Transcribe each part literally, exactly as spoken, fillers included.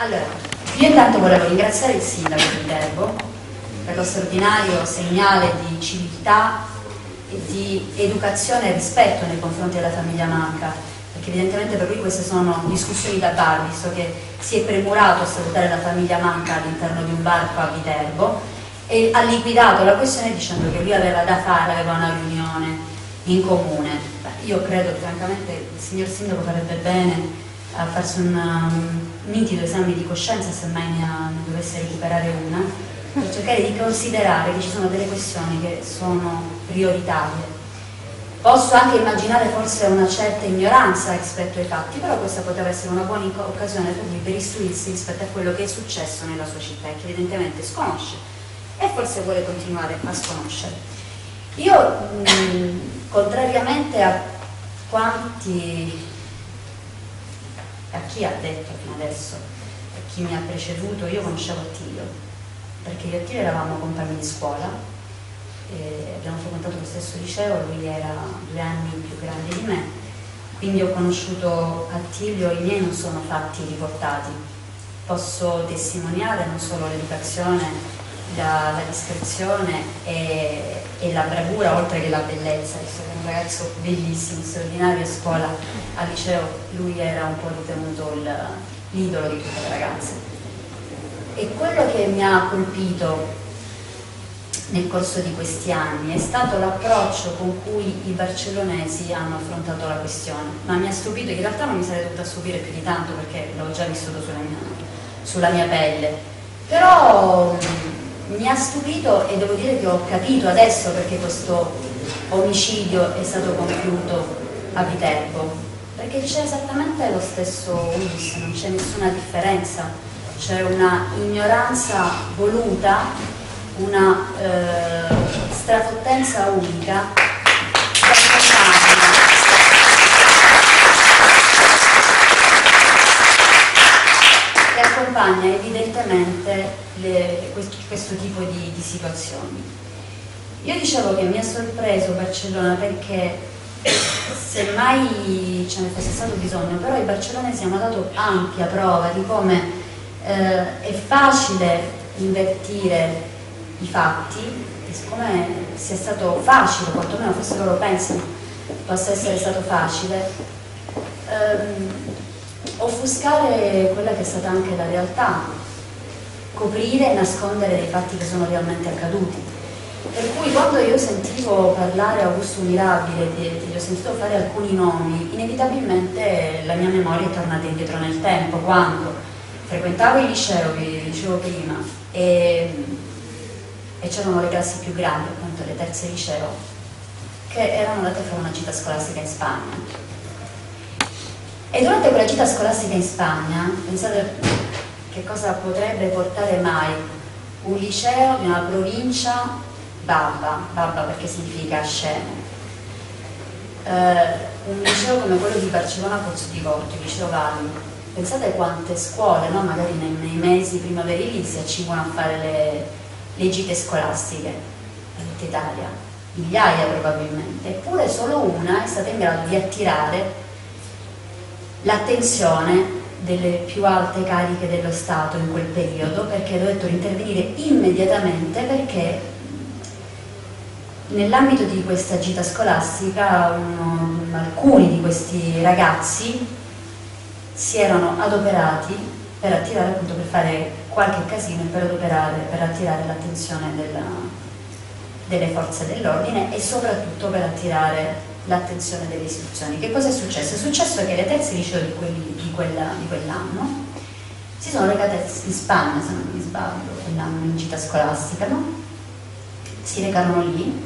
Allora, io intanto volevo ringraziare il sindaco di Viterbo per lo straordinario segnale di civiltà e di educazione e rispetto nei confronti della famiglia Manca, perché evidentemente per lui queste sono discussioni da bar, visto che si è premurato a salutare la famiglia Manca all'interno di un bar qua a Viterbo e ha liquidato la questione dicendo che lui aveva da fare, aveva una riunione in comune. Beh, io credo francamente il signor sindaco farebbe bene a farsi un um, nitido esame di coscienza, semmai ne, ha, ne dovesse recuperare una, per cercare di considerare che ci sono delle questioni che sono prioritarie. Posso anche immaginare forse una certa ignoranza rispetto ai fatti, però questa poteva essere una buona occasione per lui per istruirsi rispetto a quello che è successo nella sua città e che evidentemente sconosce e forse vuole continuare a sconoscere. Io, mh, contrariamente a quanti a chi ha detto fino adesso, a chi mi ha preceduto, io conoscevo Attilio, perché io e Attilio eravamo compagni di scuola, e abbiamo frequentato lo stesso liceo, lui era due anni più grande di me, quindi ho conosciuto Attilio, i miei non sono fatti riportati, posso testimoniare non solo l'educazione, la, la discrezione e, e la bravura, oltre che la bellezza, visto che è un ragazzo bellissimo, straordinario a scuola, al liceo lui era un po' ritenuto l'idolo di tutte le ragazze. E quello che mi ha colpito nel corso di questi anni è stato l'approccio con cui i barcellonesi hanno affrontato la questione, ma mi ha stupito, in realtà non mi sarei dovuta stupire più di tanto perché l'ho già vissuto sulla mia, sulla mia pelle, però mi ha stupito e devo dire che ho capito adesso perché questo omicidio è stato compiuto a Viterbo, perché c'è esattamente lo stesso udis, non c'è nessuna differenza, c'è una ignoranza voluta, una eh, strafottenza unica che accompagna evidentemente le, questo, questo tipo di, di situazioni. Io dicevo che mi ha sorpreso Barcellona perché semmai ce ne fosse stato bisogno, però i barcellonesi hanno dato ampia prova di come eh, è facile invertire i fatti, e siccome sia stato facile, quantomeno forse loro pensano possa essere stato facile, ehm, offuscare quella che è stata anche la realtà, coprire e nascondere dei fatti che sono realmente accaduti. Per cui quando io sentivo parlare Augusto Mirabile, gli ho sentito fare alcuni nomi, inevitabilmente la mia memoria è tornata indietro nel tempo, quando frequentavo il liceo, vi dicevo prima, e, e c'erano le classi più grandi, appunto le terze liceo, che erano andate a fare una gita scolastica in Spagna. E durante quella gita scolastica in Spagna, pensate che cosa potrebbe portare mai un liceo di una provincia babba, babba perché significa scemo, uh, un liceo come quello di Barcellona Pozzo di Gotto, il liceo Valli, pensate quante scuole, no? Magari nei, nei mesi primaverili si accingono a fare le, le gite scolastiche in tutta Italia, migliaia probabilmente, eppure solo una è stata in grado di attirare l'attenzione delle più alte cariche dello Stato in quel periodo, perché dovettero intervenire immediatamente perché nell'ambito di questa gita scolastica uno, alcuni di questi ragazzi si erano adoperati per attirare, appunto per fare qualche casino e per adoperare, per attirare l'attenzione delle forze dell'ordine e soprattutto per attirare l'attenzione delle istituzioni. Che cosa è successo? È successo che le terze liceo di, quelli, di, quella, di quell'anno si sono recate in Spagna, se non mi sbaglio, quell'anno in gita scolastica, no? Si recarono lì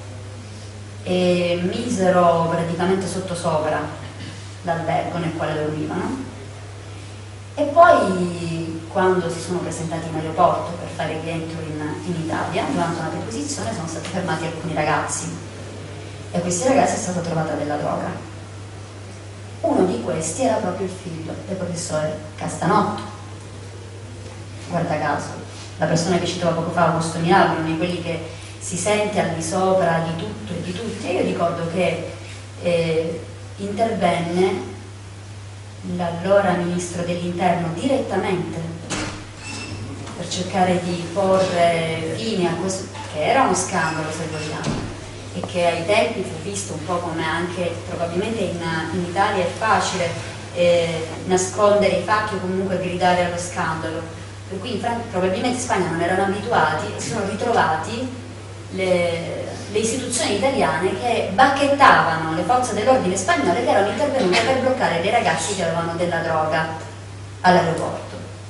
e misero praticamente sottosopra l'albergo nel quale dormivano e poi quando si sono presentati in aeroporto per fare rientro in, in Italia, durante una perquisizione sono stati fermati alcuni ragazzi e a questi ragazzi è stata trovata della droga. Uno di questi era proprio il figlio del professore Castanotto, guarda caso, la persona che citava poco fa, Augusto Mirabile, uno di quelli che si sente al di sopra di tutto e di tutti, e io ricordo che eh, intervenne l'allora ministro dell'interno direttamente per cercare di porre fine a questo, che era uno scandalo se vogliamo, e che ai tempi fu visto un po' come anche, probabilmente in, in Italia è facile eh, nascondere i fatti o comunque gridare allo scandalo, per cui in Francia, probabilmente in Spagna non erano abituati e si sono ritrovati le, le istituzioni italiane che bacchettavano le forze dell'ordine spagnole che erano intervenute per bloccare dei ragazzi che avevano della droga all'aeroporto.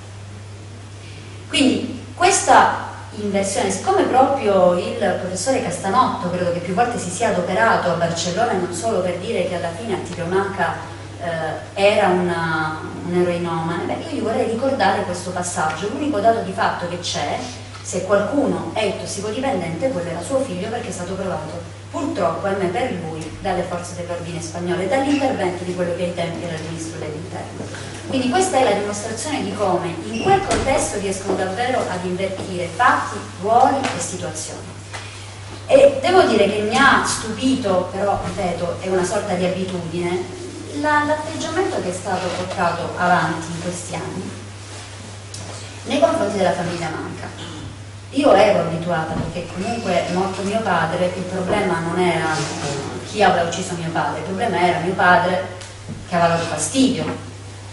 Quindi questa inversione, siccome proprio il professore Castanotto credo che più volte si sia adoperato a Barcellona, non solo per dire che alla fine Attilio Manca eh, era una, un eroinomane, beh, io gli vorrei ricordare questo passaggio. L'unico dato di fatto che c'è, se qualcuno è tossicodipendente, quello era suo figlio, perché è stato provato purtroppo, ahimè per lui, dalle forze dell'ordine spagnole, dall'intervento di quello che ai tempi era il ministro dell'interno. Quindi questa è la dimostrazione di come in quel contesto riescono davvero ad invertire fatti, ruoli e situazioni. E devo dire che mi ha stupito, però ripeto, è una sorta di abitudine, l'atteggiamento che è stato portato avanti in questi anni nei confronti della famiglia Manca. Io ero abituata, perché comunque morto mio padre, il problema non era chi aveva ucciso mio padre, il problema era mio padre che aveva dato fastidio.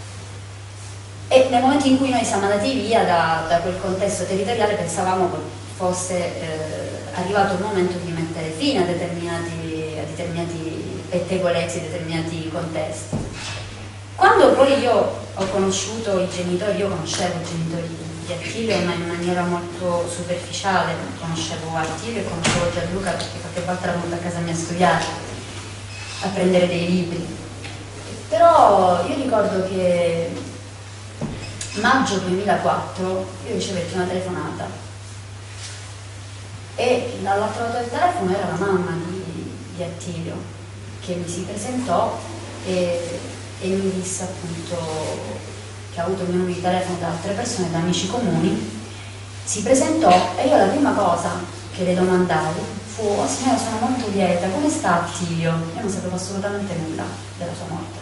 E nel momento in cui noi siamo andati via da, da quel contesto territoriale pensavamo che fosse eh, arrivato il momento di mettere fine a determinati, a determinati pettegolezzi, a determinati contesti. Quando poi io ho conosciuto i genitori, io conoscevo i genitori di Attilio ma in maniera molto superficiale, conoscevo Attilio e conoscevo Gianluca perché qualche volta era venuto a casa mia a studiare, a prendere dei libri. Però io ricordo che maggio duemilaquattro io ricevetti una telefonata e dall'altro lato del telefono era la mamma di, di Attilio che mi si presentò e, e mi disse appunto che ha avuto il mio numero di telefono da altre persone, da amici comuni, si presentò e io la prima cosa che le domandai fu: oh signora, sono molto lieta, come sta Attilio? Io non sapevo assolutamente nulla della sua morte.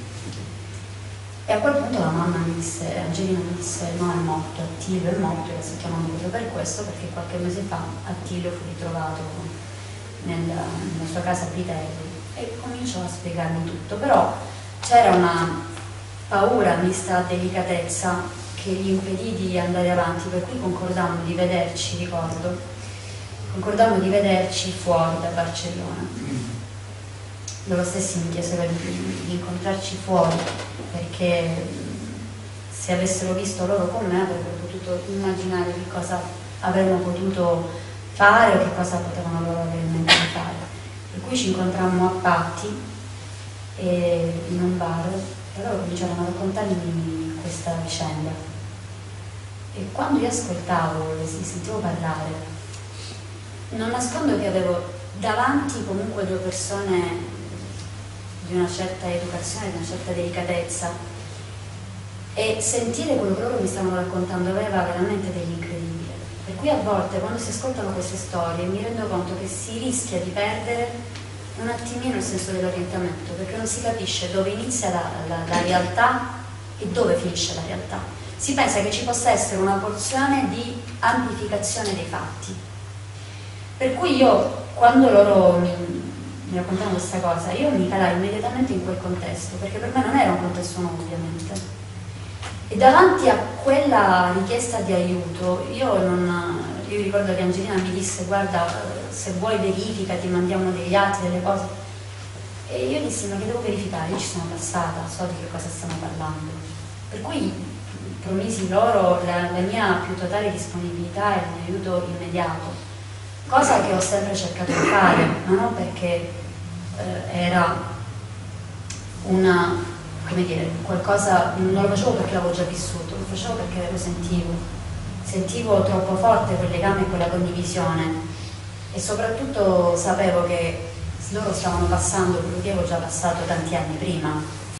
E a quel punto la mamma mi disse, Angelina mi disse: no, è morto, Attilio è morto, e la sto chiamando proprio per questo, perché qualche mese fa Attilio fu ritrovato nel, nella sua casa a Viterbi. E cominciò a spiegarmi tutto, però c'era una paura mista a delicatezza che gli impedì di andare avanti, per cui concordammo di vederci, ricordo, concordammo di vederci fuori da Barcellona. Loro stessi mi chiesero di, di incontrarci fuori, perché se avessero visto loro con me avrebbero potuto immaginare che cosa avremmo potuto fare o che cosa potevano loro avere in mente di fare. Per cui ci incontrammo a Patti e in un bar e loro cominciarono a raccontarmi questa vicenda. E quando io ascoltavo, li sentivo parlare, non nascondo che avevo davanti comunque due persone di una certa educazione, di una certa delicatezza, e sentire quello che loro mi stavano raccontando aveva veramente dell'incredibile. Per cui a volte quando si ascoltano queste storie mi rendo conto che si rischia di perdere un attimino il senso dell'orientamento, perché non si capisce dove inizia la, la, la realtà e dove finisce la realtà. Si pensa che ci possa essere una porzione di amplificazione dei fatti. Per cui io, quando loro mi mi raccontavano questa cosa, io mi calai immediatamente in quel contesto, perché per me non era un contesto nuovo ovviamente, e davanti a quella richiesta di aiuto io non io ricordo che Angelina mi disse: guarda, se vuoi verifica, ti mandiamo degli atti, delle cose, e io dissi: ma che devo verificare? Io ci sono passata, so di che cosa stiamo parlando. Per cui promisi loro la, la mia più totale disponibilità e un aiuto immediato, cosa che ho sempre cercato di fare, ma non perché eh, era una, come dire, qualcosa, non lo facevo perché l'avevo già vissuto, lo facevo perché lo sentivo, sentivo troppo forte quel legame e quella condivisione, e soprattutto sapevo che loro stavano passando quello che avevo già passato tanti anni prima.